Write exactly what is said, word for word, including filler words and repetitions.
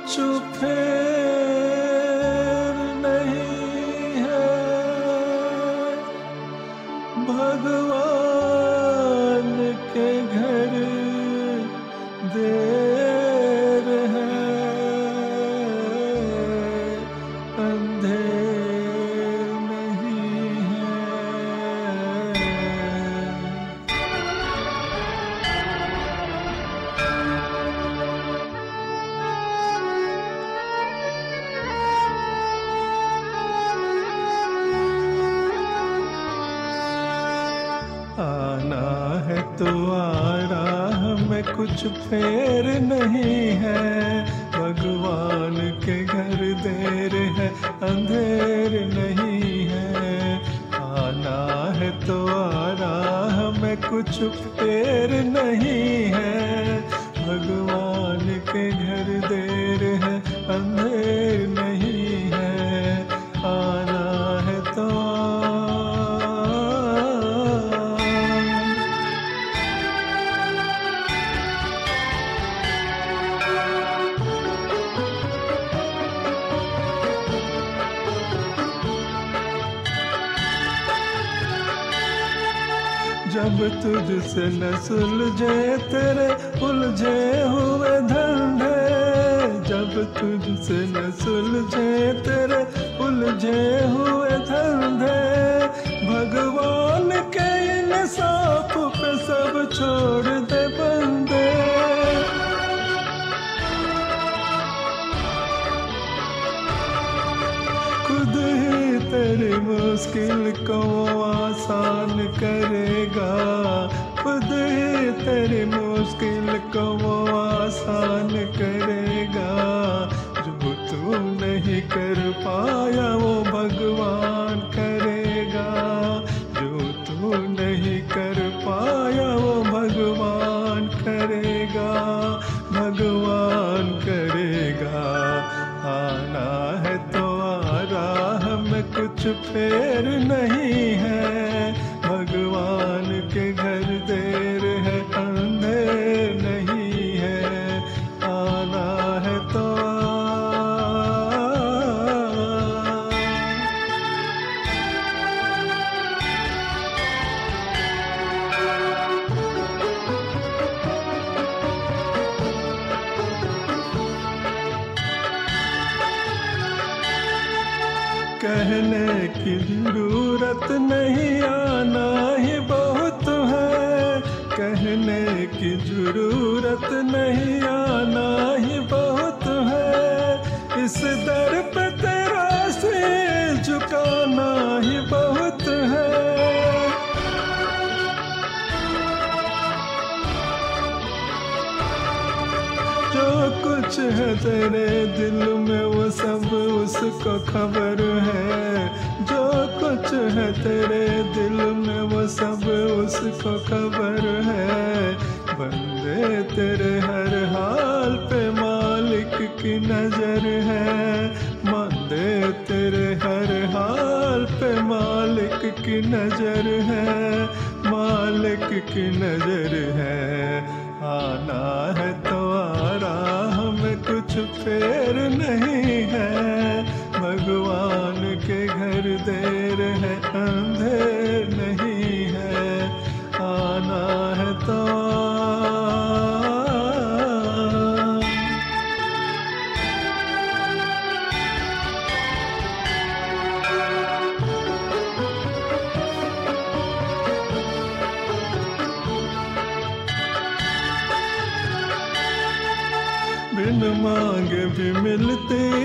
कुछ फेर नहीं है, भगवान के घर देर है, अंधेर नहीं है। आना है तो आना, हमें कुछ फेर नहीं है, भगवान के घर देर है, अंधेर नहीं है। आना है तो आना, हमें कुछ फेर नहीं है, भगवान के घर देर है, अंधेर नहीं है। आना है तो जब तुझसे न सुलझे तेरे उलझे हुए धंधे, जब तुझसे न सुलझे तेरे उलझे हुए धंधे, भगवान के इंसाफ पे सब छोड़ दे बंदे। खुद ही तेरी मुश्किल को आसान करेगा, खुद ही तेरी मुश्किल को वो आसान करेगा। जो तू नहीं कर पाया वो भगवान करेगा, जो तू नहीं कर पाया वो भगवान करेगा, भगवान करेगा। आना है तो राह में कुछ फेर नहीं है, भगवान के घर देर है, अंधेर नहीं है। आना है तो कहने की जरूरत नहीं, आना ही बहुत है, कहने की जरूरत नहीं, आना ही बहुत है। इस दर पे तेरा सिर झुकाना ही बहुत है। जो कुछ है तेरे दिल में वो सब उसको खबर है, जो कुछ है तेरे दिल में वो सब उसको खबर है। बंदे तेरे हर हाल पे मालिक की नजर है, बंदे तेरे हर हाल पे मालिक की नजर है, मालिक की नजर है। आना है तो राह में कुछ फेर नहीं है, भगवान के घर देर है, अंधेर नहीं है। आना है तो बिन मांगे भी मिलती